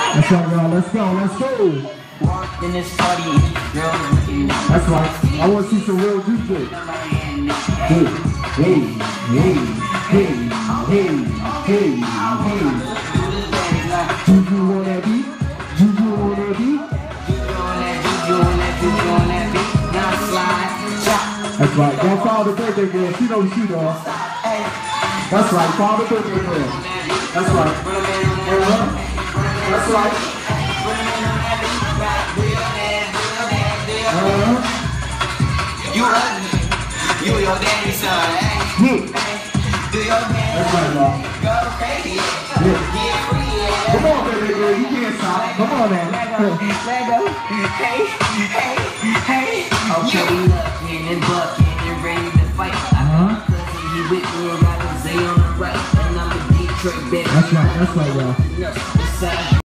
That's right, y'all. Let's go. Let's go. Walked in this party, girl looking at That's right. I want to see some real juice. Hey, hey, hey, hey, hey, hey, hey. Juju on that beat? Juju on that beat? That's right. Don't follow the birthday girl. She knows she does. That's right. Follow the birthday girl. That's right. That's right. You ugly. You your daddy's son. Do your dance. That's right, y'all. Go crazy. Get free. Come on, baby girl. You can't stop. Come on, man. Let go. Hey, hey, hey. Okay, looking and bucking and ready to fight. He with me and got Jose on the right. And I'm a Detroit baby. That's right, y'all. Yes,